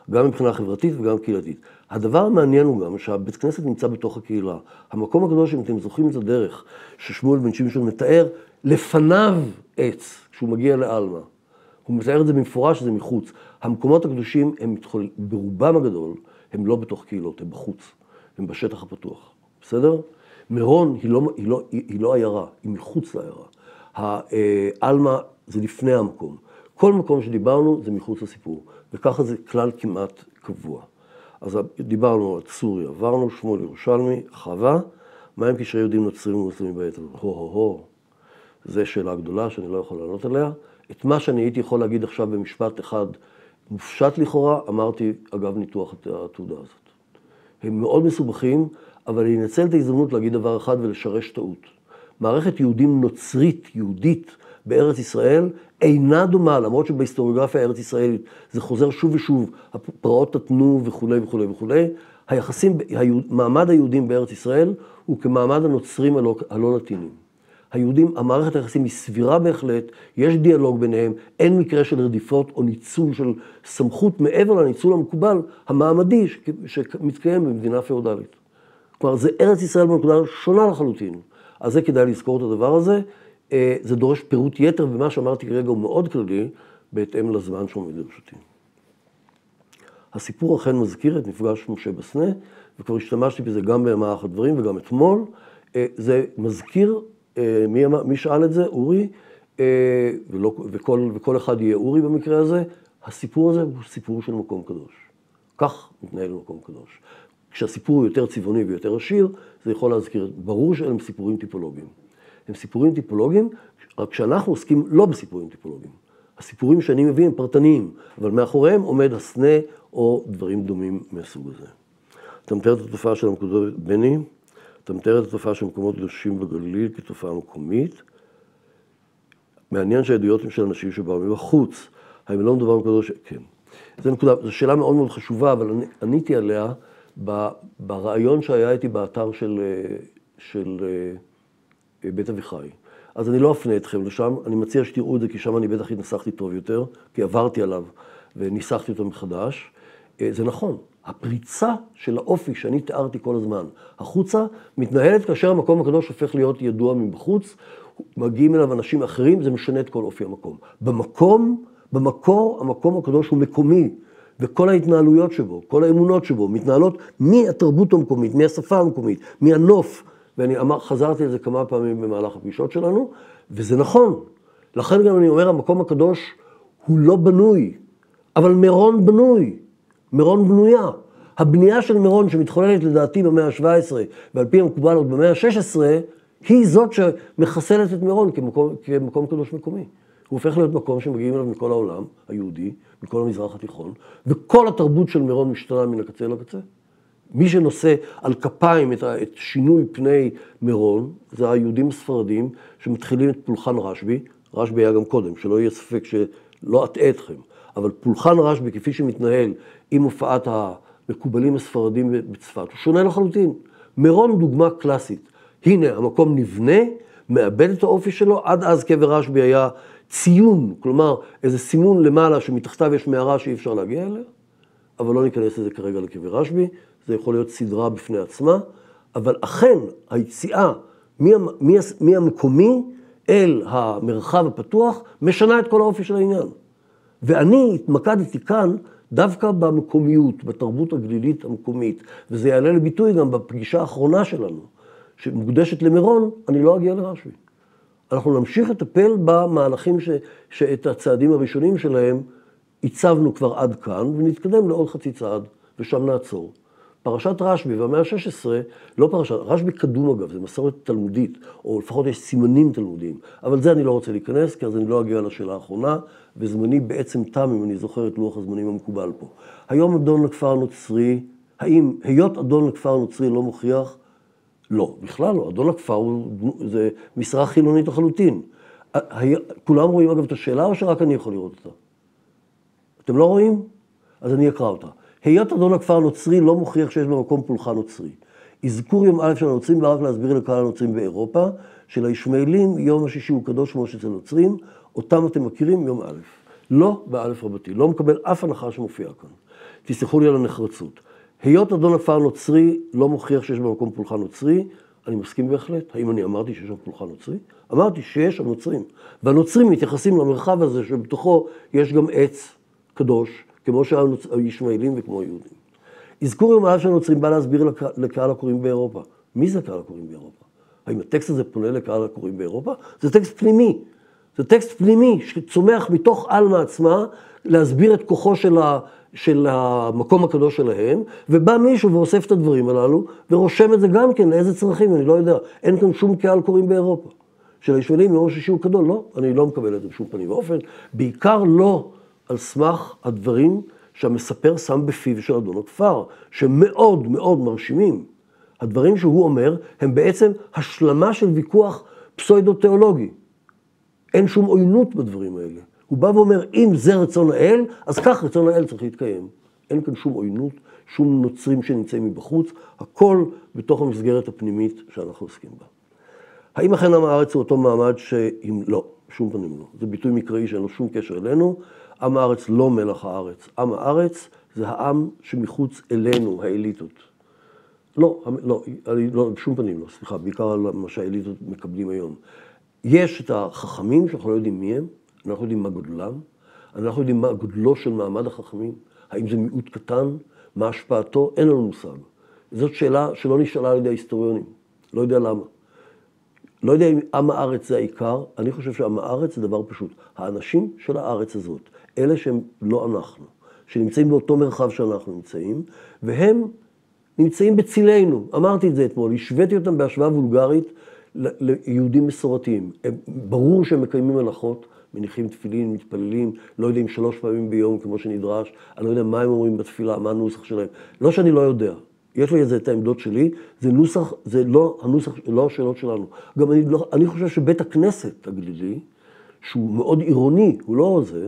גם מבחינה חברתית וגם קהילתית. הדבר המעניין הוא גם שהבית כנסת נמצא בתוך הקהילה. המקום הקדוש, אם אתם זוכרים את הדרך, ששמואל בן שמשון מתאר, לפניו עץ, כשהוא מגיע לאלמה. הוא מתאר את זה במפורש, שזה מחוץ. המקומות הקדושים, הם ברובם הגדול, הם לא בתוך קהילות, הם בחוץ. הם בשטח הפתוח. בסדר? מירון היא לא עיירה, היא מחוץ לעיירה. האלמה זה לפני המקום. כל מקום שדיברנו זה מחוץ לסיפור, וככה זה כלל כמעט קבוע. אז דיברנו על סוריה, עברנו, שמואל ירושלמי, חווה, מה הם קשרי יהודים נוצרים ומוסלמים בעת הזאת? זו שאלה גדולה שאני לא יכול לענות עליה. את מה שאני הייתי יכול להגיד עכשיו במשפט אחד מופשט לכאורה, אמרתי אגב ניתוח את התעודה הזאת. הם מאוד מסובכים, אבל אני אנצל את ההזדמנות להגיד דבר אחד ולשרש טעות. מערכת יהודים נוצרית, יהודית, בארץ ישראל, אינה דומה, למרות שבהיסטוריוגרפיה הארץ ישראלית זה חוזר שוב ושוב, הפרעות תתנו וכו' וכו' וכו'. היחסים, מעמד היהודים בארץ ישראל הוא כמעמד הנוצרים הלא לטינים. היהודים, המערכת היחסים היא סבירה בהחלט, יש דיאלוג ביניהם, אין מקרה של רדיפות או ניצול של סמכות מעבר לניצול המקובל, המעמדי שמתקיים במדינה פאודלית. כלומר, זה ארץ ישראל בנקודה שונה לחלוטין. אז זה כדאי לזכור את הדבר הזה. זה דורש פירוט יתר, ומה שאמרתי כרגע הוא מאוד כללי, בהתאם לזמן שעומד לרשותי. הסיפור אכן מזכיר את מפגש משה בסנה, וכבר השתמשתי בזה גם במהלך הדברים וגם אתמול. זה מזכיר, מי שאל את זה? אורי, וכל אחד יהיה אורי במקרה הזה. הסיפור הזה הוא סיפור של מקום קדוש. כך מתנהל מקום קדוש. כשהסיפור הוא יותר צבעוני ויותר עשיר, זה יכול להזכיר, ברור שאלה סיפורים טיפולוגיים. הם סיפורים טיפולוגיים, רק כשאנחנו עוסקים לא בסיפורים טיפולוגיים. הסיפורים שאני מביא הם פרטניים, אבל מאחוריהם עומד הסנה או דברים דומים מהסוג הזה. אתה מתאר את התופעה של המקומות בני, אתה מתאר את התופעה של מקומות קדושים בגליל כתופעה מקומית. מעניין שהעדויות הם של אנשים שבאו מבחוץ. האם לא מדובר בקדוש? כן. זו שאלה מאוד מאוד חשובה, אבל עניתי עליה ברעיון שהיה איתי באתר של בית אביחי. אז אני לא אפנה אתכם לשם, אני מציע שתראו את זה, כי שם אני בטח התנסחתי טוב יותר, כי עברתי עליו וניסחתי אותו מחדש. זה נכון, הפריצה של האופי שאני תיארתי כל הזמן, החוצה, מתנהלת כאשר המקום הקדוש הופך להיות ידוע מבחוץ, מגיעים אליו אנשים אחרים, זה משנה את כל אופי המקום. במקור, המקום הקדוש הוא מקומי, וכל ההתנהלויות שבו, כל האמונות שבו, מתנהלות מהתרבות המקומית, מהשפה המקומית, מהנוף, ואני חזרתי על זה כמה פעמים במהלך הפגישות שלנו, וזה נכון. לכן גם אני אומר, המקום הקדוש הוא לא בנוי, אבל מירון בנוי, מירון בנויה. הבנייה של מירון שמתחוללת לדעתי במאה ה-17, ועל פי המקובל עוד במאה ה-16, היא זאת שמחסלת את מירון כמקום קדוש מקומי. הוא הופך להיות מקום שמגיעים אליו מכל העולם היהודי, מכל המזרח התיכון, וכל התרבות של מירון משתנה מן הקצה לקצה. מי שנושא על כפיים את שינוי פני מירון, זה היהודים הספרדים שמתחילים את פולחן רשב"י, רשב"י היה גם קודם, שלא יהיה ספק שלא אטעה אתכם, אבל פולחן רשב"י כפי שמתנהל עם הופעת המקובלים הספרדים בצפת, הוא שונה לחלוטין. מירון דוגמה קלאסית. הנה, המקום נבנה, מאבד את האופי שלו, עד אז קבר רשב"י היה ציון, כלומר איזה סימון למעלה שמתחתיו יש מערה שאי אפשר להגיע אליה, אבל לא ניכנס לזה כרגע לקבר רשב"י, זה יכול להיות סדרה בפני עצמה, אבל אכן היציאה מהמקומי אל המרחב הפתוח משנה את כל האופי של העניין. ואני התמקדתי כאן דווקא במקומיות, בתרבות הגלילית המקומית, וזה יעלה לביטוי גם בפגישה האחרונה שלנו, שמוקדשת למירון, אני לא אגיע לרשב"י. אנחנו נמשיך לטפל במהלכים שאת הצעדים הראשונים שלהם הצבנו כבר עד כאן, ונתקדם לעוד חצי צעד, ושם נעצור. פרשת רשב"י והמאה ה-16, לא פרשת, רשב"י קדום אגב, זה מסורת תלמודית, או לפחות יש סימנים תלמודיים, אבל זה אני לא רוצה להיכנס, כי אז אני לא אגיע לשאלה האחרונה, וזמני בעצם תם, אם אני זוכר את לוח הזמנים המקובל פה. היום אדון לכפר נוצרי, היות אדון לכפר נוצרי לא מוכיח? לא, בכלל לא, אדון לכפר זה משרה חילונית לחלוטין. כולם רואים אגב את השאלה, או שרק אני יכול לראות אותה? אתם לא רואים? אז אני אקרא אותה. היות אדון הכפר נוצרי לא מוכיח שיש במקום פולחן נוצרי. אזכור יום א' של הנוצרים, ורק להסביר לקהל הנוצרים באירופה, של הישמעאלים, יום השישי הוא קדוש כמו שאצל נוצרים, אותם אתם מכירים יום א'. לא באלף רבתי, לא מקבל אף הנחה שמופיעה כאן. תסלחו לי על הנחרצות. היות אדון עפר נוצרי לא מוכיח שיש במקום פולחן נוצרי, אני מסכים בהחלט. האם אני אמרתי שיש שם פולחן נוצרי? אמרתי שיש שם נוצרים. והנוצרים מתייחסים למרחב הזה שבתוכו יש גם עץ קדוש, כמו שהישמעאלים וכמו היהודים. אזכור יום האב של הנוצרים בא להסביר לקהל הקוראים באירופה. מי זה קהל הקוראים באירופה? האם הטקסט הזה פונה לקהל הקוראים באירופה? זה טקסט פנימי. זה טקסט פנימי שצומח מתוך אלמה עצמה להסביר את כוחו של המקום הקדוש שלהם, ובא מישהו ואוסף את הדברים הללו, ורושם את זה גם כן לאיזה צרכים, אני לא יודע. אין כאן שום קהל קוראים באירופה. של הישמעאלים יום שישי הוא גדול, לא, אני לא מקבל את זה בשום פנים ואופן, בעיקר לא על סמך הדברים שהמספר שם בפיו של אדון הכפר, שמאוד מאוד מרשימים. הדברים שהוא אומר הם בעצם השלמה של ויכוח פסאודו-תיאולוגי. אין שום עוינות בדברים האלה. הוא בא ואומר, אם זה רצון האל, אז כך רצון האל צריך להתקיים. אין כאן שום עוינות, שום נוצרים שנמצאים מבחוץ, הכל בתוך המסגרת הפנימית שאנחנו עוסקים בה. האם אכן עם הארץ הוא אותו מעמד לא, שום פנים לא. זה ביטוי מקראי שאין לו שום קשר אלינו. עם הארץ לא מלח הארץ. עם הארץ זה העם שמחוץ אלינו, האליטות. לא, שום פנים לא, סליחה, בעיקר על מה שהאליטות מקבלים היום. יש את החכמים שאנחנו לא יודעים מי הם, אנחנו יודעים מה גודלם, אנחנו יודעים מה גודלו של מעמד החכמים, האם זה מיעוט קטן, מה השפעתו, אין לנו מושג. זאת שאלה שלא נשאלה על ידי ההיסטוריונים, לא יודע למה. לא יודע אם עם הארץ זה העיקר, אני חושב שעם הארץ זה דבר פשוט. האנשים של הארץ הזאת, אלה שהם לא אנחנו, שנמצאים באותו מרחב שאנחנו נמצאים, והם נמצאים בצילנו. אמרתי את זה אתמול, השוויתי אותם בהשוואה וולגרית ליהודים מסורתיים. ברור שהם מקיימים הלכות, מניחים תפילין, מתפללים, לא יודעים 3 פעמים ביום כמו שנדרש, אני לא יודע מה הם אומרים בתפילה, מה הנוסח שלהם. לא שאני לא יודע. יש לי את העמדות שלי, זה נוסח, זה לא הנוסח, לא השאלות שלנו. גם אני חושב שבית הכנסת הגלילי, שהוא מאוד עירוני, הוא לא זה,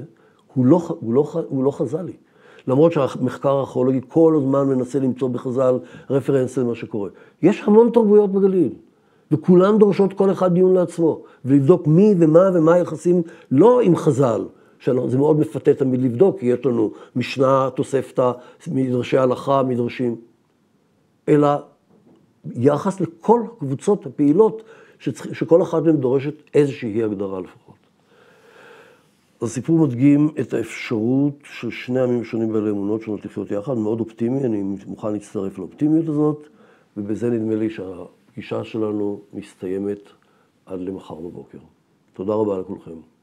הוא לא חז"לי. למרות שהמחקר הארכיאולוגי כל הזמן מנסה למצוא בחז"ל רפרנס למה שקורה. יש המון תרבויות בגליל, וכולן דורשות כל אחד דיון לעצמו, ולבדוק מי ומה היחסים, לא עם חז"ל, שזה מאוד מפתה תמיד לבדוק, כי יש לנו משנה, תוספתא, מדרשי הלכה, מדרשים, אלא יחס לכל הקבוצות הפעילות, שכל אחת מהן דורשת איזושהי הגדרה לפחות. הסיפור מדגים את האפשרות של שני עמים שונים בעלי אמונות שונות לחיות יחד, מאוד אופטימי, אני מוכן להצטרף לאופטימיות הזאת, ובזה נדמה לי שהפגישה שלנו מסתיימת עד למחר בבוקר. תודה רבה לכולכם.